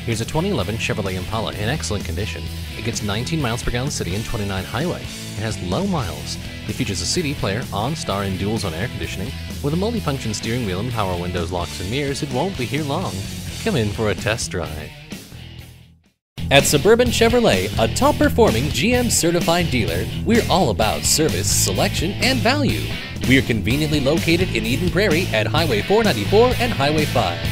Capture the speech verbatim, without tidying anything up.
Here's a twenty eleven Chevrolet Impala in excellent condition. It gets nineteen miles per gallon city and twenty-nine highway. It has low miles. It features a C D player, OnStar and dual zone air conditioning. With a multifunction steering wheel and power windows, locks and mirrors, it won't be here long. Come in for a test drive. At Suburban Chevrolet, a top-performing G M certified dealer, we're all about service, selection, and value. We are conveniently located in Eden Prairie at Highway four ninety-four and Highway five.